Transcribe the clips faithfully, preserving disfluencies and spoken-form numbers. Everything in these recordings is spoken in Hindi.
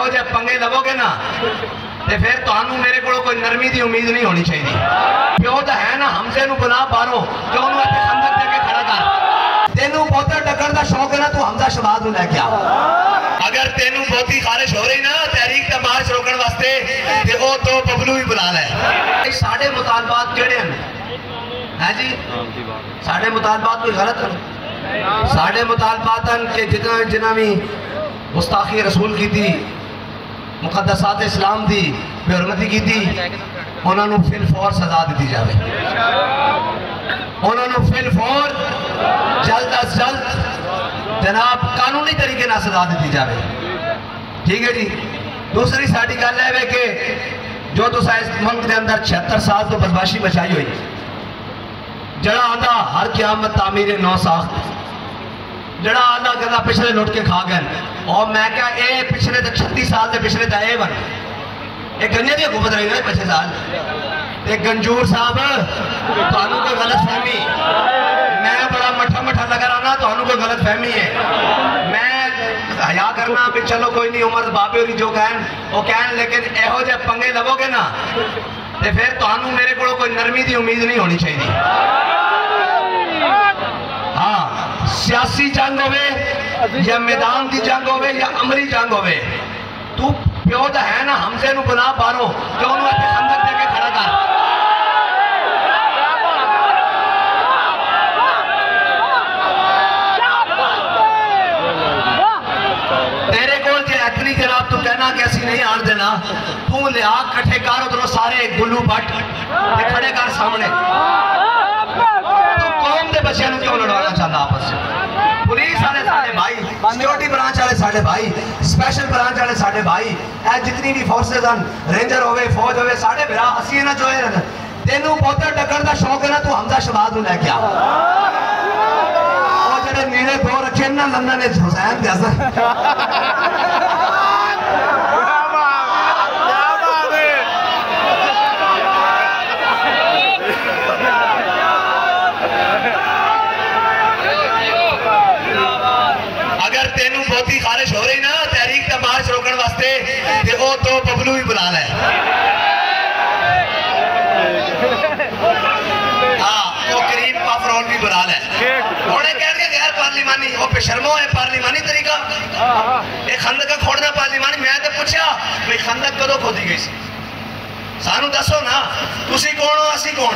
ਇਹੋ ਜਿਹੇ पंगे लवोगे ना ਤੇ फिर ਤੁਹਾਨੂੰ मेरे को कोई नरमी की उम्मीद नहीं होनी चाहिए। प्यो तो है ना हमसे नू बुला बारो कि उन्होंने इत्थे खंदक दे के खड़ा कर। तेनू बहुता टक्कर का शौक है ना तू हमजा शबाद नू लेके आ। अगर तेनू बहुती खारिश हो रही ना तहरीक दा मार्च रोकने वास्ते ते ओ तो बबलू भी बुला ले। साडे मुतालबात जेड़े हैं हैं जी साडे मुतालबात कोई गलत है। साडे मुतालबात के जितना जिन्हें भी गुस्ताखी रसूल की थी मुकद्दसात इस्लाम की बेहरमती की थी उन्होंने फिल फौर सजा दी जाए। उन्होंने फिल फौर जल्द अज जल्द जनाब कानूनी तरीके ना सजा दी जाए। ठीक है जी। दूसरी साड़ी गल है कि जो तुसा इस मुल्क के अंदर छिहत्तर साल तो बदमाशी मचाई हुई जड़ा आंदा हर क़यामत तामीर नौ साख जड़ा आंदा कहता पिछले लुट के खा गए और मैं क्या ए पिछले तो छत्तीस साल के पिछले तो ए बन ये गन्ने की हुकूमत रही है पिछले साल ते गंजूर साहब थानू कोई गलत फहमी मैं बड़ा मठा मठा लगा रहा थानू कोई गलत फहमी है। मैं हया करना भी चलो कोई नहीं उमर बाबे होरी जो कहन वो कहन लेकिन एहो जे पंगे लवोगे ना ते फिर थानू मेरे को कोई नरमी की उम्मीद नहीं होनी चाहिए। हाँ सियासी जंग होवे या मैदान की जंग होवे या अमली जंग होवे तू प्यो तो है ना हमसे नू बुला बारो कि उन्होंने इत्थे खंदक दे के खड़ा कर। तेरे को इतनी जनाब तू कहना कि असी नहीं आन देना तू लिया कट्ठे कर उधरों सारे गुल्लू भट्ट खड़े कर सामने। तू कौम के बच्चों को क्यों लड़वाना चाहता आपस में? पुलिस वाले साढ़े भाई सिक्योरिटी ब्रांच वाले साढ़े भाई स्पेशल ब्रांच वाले साढ़े भाई ए जितनी भी फोर्सेज हैं रेंजर होवे फौज होवे साढ़े भरा असी ना जो तेनू बहुता टक्कर का शौक है ना तू हमजा शबाद नू लेके आ। और जेडे नीले दो रखे ना लंदन ने हुसैन दे असर बहुती खारिश हो रही ना तहरीक दा मार्च रोकने वास्ते ते ओ तो बबलू भी बुला ले। हाँ वो करीम पाफरोल भी बुला ले उन्हें कह के गैर पार्लिमानी वो बेशर्मो है पार्लिमानी तरीका ये खंदक खोड़ना पार्लिमानी। मैं तो पूछा भाई खंदक कदों खोदी गई सी सानू दसो ना तुसी कौन हो असी कौन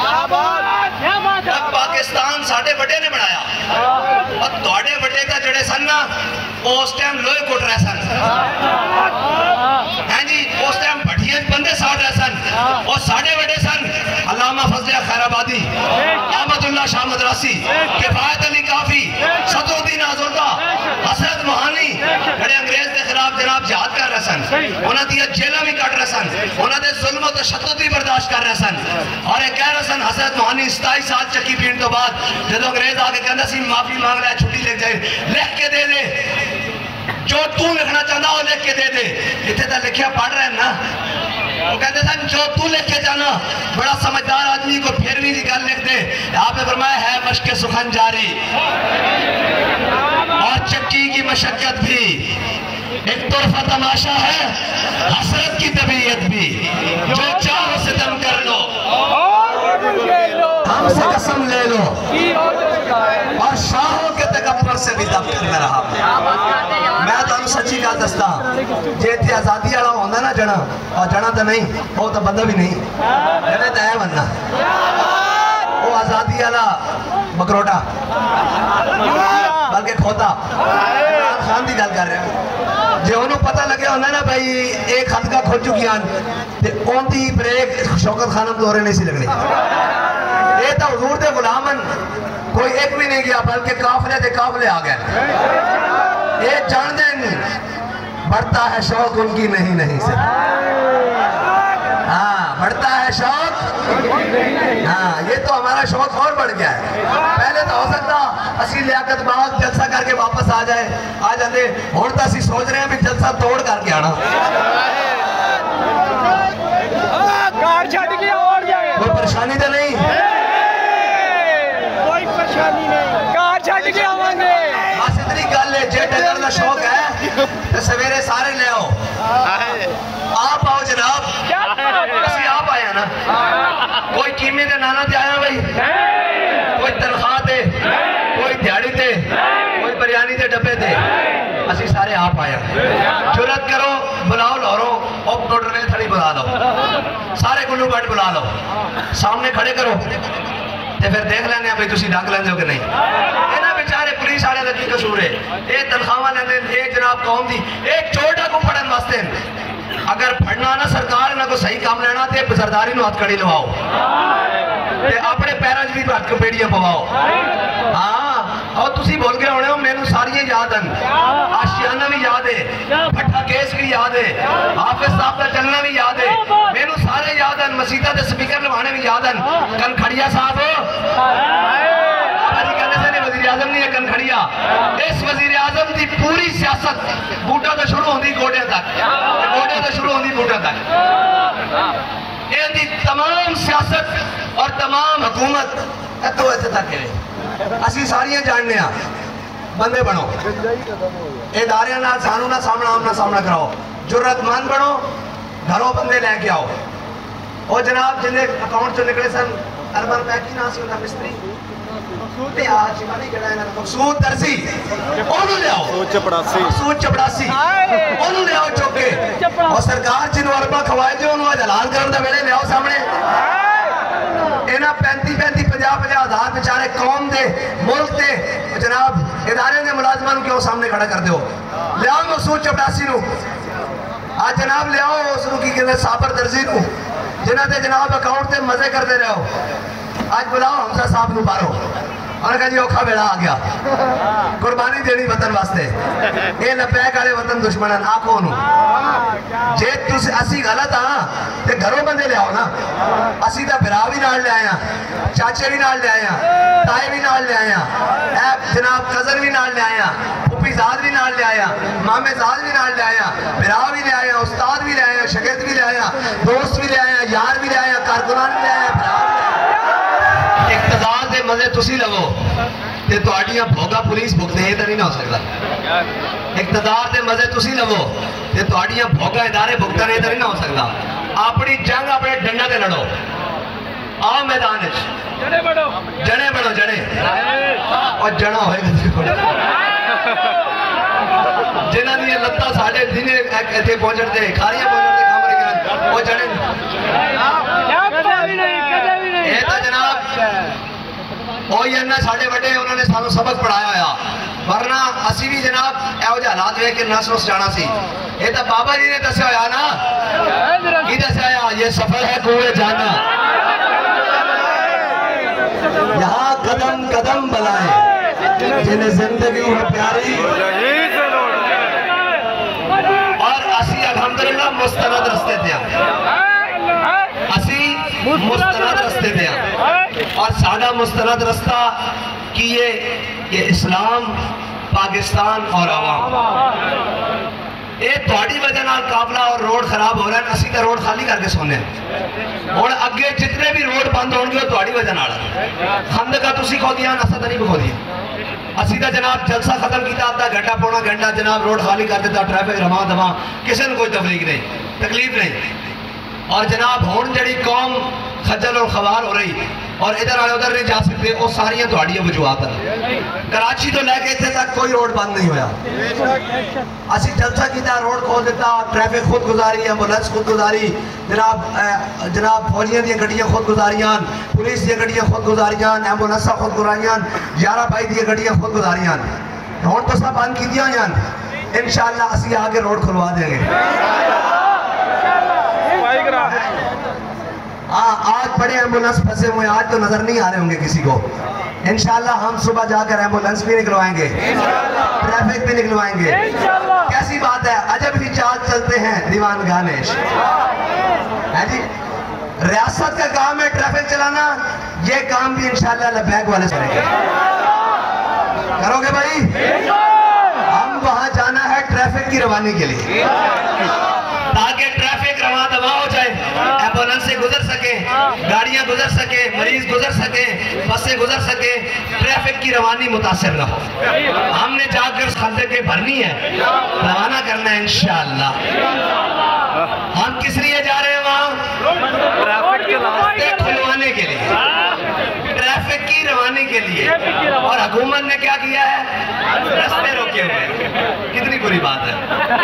हाँ। पाकिस्तान साढ़े बड़े ने बनाया और थोड़े बड़े का जड़े सन ना उस टाइम लोहे कुट रहे सन हैं जी उस टाइम भट्टियां बंदे साड़ रहे सन और साढ़े बड़े सन अल्लामा फजल खैराबादी अहमदुल्ला शाह मदरासी किफायत अली काफी सदरुद्दीन आज़ुर्दा हसरत मोहानी बड़े अंग्रेज के खिलाफ जनाब जिहाद कर रहे सन उन्होंने दिया जेल भी कट रहे सन उन्होंने जुल्म और तशद्दुद भी बर्दाश्त कर रहे सन और ये कह रहे सन हसरत मोहानी सताई साल चक्की पीण तो बाद जो अंग्रेज आके कहता सी माफी मांग रहा है छुट्टी लिख जाए लिख के दे दे जो तू लिखना चाहता वो लिख के दे दे इतने तो लिखिया पढ़ रहे हैं ना वो कहते सन जो तू लिख के जाना बड़ा समझदार आदमी को फिर भी गल लिख दे। आपने फरमाया है मशक़ सुखन जारी और चक्की की मशक्कत भी एक तरफा तमाशा है हसरत की तबीयत भी जो चाहो सितम कर लो हमसे कसम ले लो और शाहों के तकब्बुर से भी दब कर रहा। मैं तो सच्ची गल दसदा जे इत्थे आजादी वाला होंदा ना जना और जना तो नहीं वो तो बंदा भी नहीं जने तो है बनना वो आजादी वाला बकरोटा बल्कि खोता इमरान खान की गल कर रहा जो उन्होंने पता लगे होंदा ना भाई एक खदका खुल चुकी हैं ओंदी ब्रेक शौकत खानम दौरे नहीं सी लगनी ये तो हुजूर दे गुलामन कोई एक भी नहीं गया बल्कि काफले दे काफले आ गए ये जानते नहीं बढ़ता है शौक उनकी नहीं नहीं से हाँ बढ़ता है शौक हाँ ये तो हमारा शौक और बढ़ गया है। पहले तो हो सकता असी लियाकत बाग जलसा करके वापस आ जाए आ जाते हुण तो असी सोच रहे हैं भी जलसा तोड़ करके आना कोई परेशानी तो नहीं कोई परेशानी नहीं कार छड़ के आवांगे बस इतनी गल है जे डगर का शौक है तो सवेरे सारे ले आओ महीने के नाना ते आया भाई, कोई तनख्वाह ते, कोई दिहाड़ी ते, कोई बिरयानी के डब्बे थे, असी सारे आप आए। जुरत करो, बुलाओ लाहौरों, और टोटल थड़ी बुला लो, सारे गुल्लू बट बुला लो, सामने खड़े करो, ते फिर देख लेने भाई तुम डक लेंगे हो कि नहीं। इन्होंने बेचारे पुलिस वाले का की कसूर है, ये तनख्वाह लेंगे, ये जनाब कौम की एक चोटा को फड़न वास्ते, अगर फड़ना ना सरकार ना को सही काम लेना तो सरदारी हथ कड़ी लवाओ, अपने पैरों च भी हथ बेड़ियां पवाओ। हाँ, और तुम भूल गए होने हो, मैनू सारियां याद हैं, आशियाना भी याद है, भट्ठा केस भी याद है, हाफिज साहब का चलना भी याद है, मैनू सारे याद हैं, मसीता के स्पीकर लवाने भी याद हैं। कनखड़िया साहब वजीर आजम नहीं है, कनखड़िया इस वजीर आजम की पूरी सियासत बूटा तो शुरू होती गोडिया तक, गोडिया तो शुरू होती बूटा तक, ये तमाम सियासत और तमाम हुकूमत तो इतने तक है। असी सारियां जानने आ, बंदे बनो, इदारे नाल सानू ना सामना आमना सामना कराओ, जुर्रतमंद बनो, घरों बंदे लैके आओ। और जनाब जिन्हें अकाउंट चो निकले सन अरबन पैक की ना सी उन्हें मिस्त्री मकसूद दर्जी ओनू ले आओ, मकसूद चपड़ासी ओनू ले आओ चौके, और सरकार जिन्हों अरबा खवाए जो उन्होंने हलाल करने का वेले ले आओ सामने। इन्हें पैंती पैंती पंजाह पंजाह हजार बेचारे कौम के मुल्क के जनाब इदारे के मुलाजमान क्यों सामने खड़ा कर दो। लियाओ मकसूद चपड़ासी नू, आज जनाब लियाओ उसनू की कहते साबर दर्जी नू, जिन्होंने जनाब अकाउंट से मजे करते रहो। आज बुलाओ हमसा साहब नू बारो, और कहा जी औखा वेला आ गया, कुर्बानी देनी वतन वास्ते, ये लपैक वाले वतन दुश्मन आखो नू जे तुस असी गलत हाँ तो घरों बंदे ले आओ ना, असी तो बिरा भी नाल ले आया, चाचे भी नाल ले आया, ताए भी नाल ले आया, जनाब कजन भी नाल ले आया, फुफी जाद भी नाल ले आया, मामे जाद भी नाल ले आया, बिरा भी ले आया, उस्ताद भी ले आया, शगिर्द भी ले आया, दोस्त भी ले आया, यार भी ले आया, कारकुनान भी ले आया, बिरा भी ले आया। इक़्तिदार दे मजे तुसी लवो ते तुहाडियां भोगा पुलिस भुगते, ये तो नहीं ना हो सकता। इक़्तिदार दे मजे तुसी लवो ते तुहाडियां भोगा इदारे भुगतन, ये तो नहीं ना हो सकता। अपनी जंग अपने डंडा ते लड़ो, आओ मैदान जने बड़ो, जने बड़ो जने, और जना होएगा जिन्हां दी लत्तां साडे दिने इत्थे पहुंचदे खारियां पहुंचदे काम रही वो जने ये तो जनाब साढ़े बड़े उन्होंने सानू सबक पढ़ाया होया, वरना असी भी जनाब एहो जिहे हालात वेख के नस नुस जाना सी। ये तो बाबा जी ने दस्या होया ना, की दस्या होया, ये सफर है कुएं जाना, यहाँ कदम कदम बलाए जिन्हें जिंदगी है प्यारी, और असी अल्हम्दुलिल्लाह मुस्तनद रस्ते थे, असी मुस्तनद रस्ते थे, और साडा मुस्तनद रास्ता की ये ये इस्लाम, पाकिस्तान और अवाम। ये थोड़ी वजह नाल काफला और रोड खराब हो रहा है, असी तो रोड खाली करके सोने और अगे जितने भी रोड बंद होंगे थोड़ी वजह नाल। खंदका तुसी खोदियां, असा तो नहीं खोदियां, असी तो जनाब जलसा खत्म किया, आधा घंटा पौना घंटा जनाब रोड खाली कर देता, ट्रैफिक रवा दवा, किसी ने कोई तकलीफ नहीं तकलीफ नहीं। और जनाब हुण जड़ी कौम खजल और खवार हो रही और इधर आए उधर नहीं जा सकते, वो सारियां तुहाडियां वजूहात हैं। कराची तो लैके इत्थे तक कोई रोड बंद नहीं होया, असी जलसा किया, रोड खोल दिता, ट्रैफिक खुद गुजारी, एंबुलेंस खुद गुजारी, जनाब जनाब फौजियों दी गड्डियां खुद गुजारियां, पुलिस दी गड्डियां खुद गुजारियां, एंबुलेंस खुद गुजारियां, यारा भाई दी गड्डियां खुद गुजारियां। हुण तो सब बंद कीतियां होईयां, इंशाअल्लाह असी आगे रोड खुलवा देंगे। हाँ, आज बड़े एम्बुलेंस फंसे हुए, आज तो नजर नहीं आ रहे होंगे किसी को। इंशाल्लाह हम सुबह जाकर एम्बुलेंस भी निकलवाएंगे, ट्रैफिक भी निकलवाएंगे। कैसी बात है, अजब ही चाल चलते हैं दीवान गानेश है जी। रियासत का काम है ट्रैफिक चलाना, ये काम भी इंशाल्लाह लबैक वाले करेंगे। करोगे भाई? हम वहां जाना है ट्रैफिक की रवानी के लिए, ताकि ट्रैफिक रवा दवा हो जाए, एम्बुलेंस से गुजर सके, गाड़ियां गुजर सके, मरीज गुजर सके, बसें गुजर सके, ट्रैफिक की रवानी मुतासिर ना हो। हमने जाकर खंदे के भरनी है, रवाना करना है इंशाअल्लाह। हम किस लिए जा रहे हैं वहां? ट्रैफिक खुलवाने करवाने के लिए, ट्रैफिक की रवानी के लिए, और हुकूमत ने क्या किया है? रास्ते रोके हुए। कितनी बुरी बात है।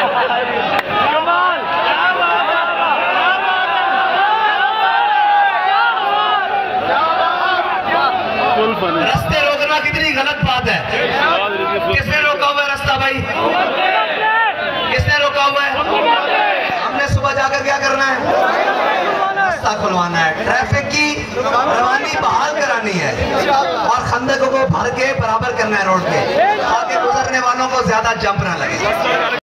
रास्ते रोकना कितनी गलत बात है। किसने रोका हुआ है रास्ता भाई? किसने रोका हुआ है? हमने सुबह जाकर क्या करना है? रास्ता खुलवाना है, ट्रैफिक की रवानी बहाल करानी है और खंदकों को भर के बराबर करना है रोड के, ताकि गुजरने वालों को ज्यादा जंप ना लगे।